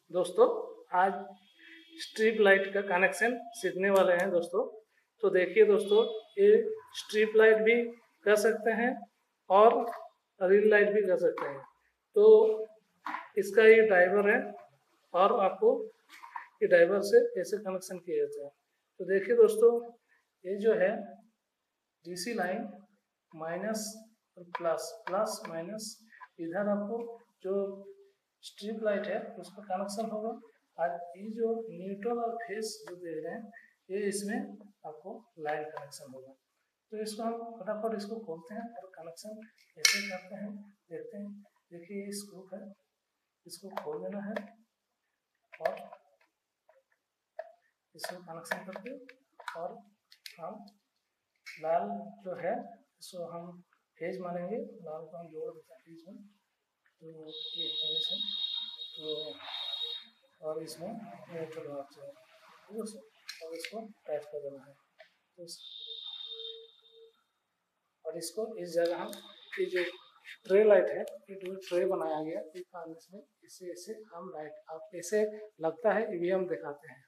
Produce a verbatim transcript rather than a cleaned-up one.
दोस्तों आज strip light का कनेक्शन सीखने वाले हैं दोस्तों। तो देखिए दोस्तों, ये स्ट्रिप लाइट भी कर सकते हैं और रिंग लाइट भी कर सकते हैं। तो इसका ये ड्राइवर है और आपको ये ड्राइवर से कैसे कनेक्शन किए जाते हैं। तो देखिए दोस्तों, ये जो है डीसी लाइन माइनस और प्लस प्लस माइनस, इधर आपको जो स्ट्रिप लाइट है उसका कनेक्शन होगा। और ये जो न्यूट्रल और फेस जो दे रहे हैं, ये इसमें आपको लाइन कनेक्शन होगा। तो इसको हम फटाफट इसको खोलते हैं और कनेक्शन कैसे करते हैं देखते हैं। देखिए ये स्क्रू है, इसको खोल देना है और इसको कनेक्शन करके, और हम लाल जो है इसको हम फेज मानेंगे, लाल को हम जोड़ देते हैं फेज में। तो ये फेज है, तो और इसमें न्यूट्रल भाग है, और इसको टाइट कर देना है। तो और इसको इस जगह हम ये जो ट्रे लाइट है, ये जो ट्रे बनाया गया, इस में इसे ऐसे हम लाइट आप ऐसे लगता है ईवीएम दिखाते हैं।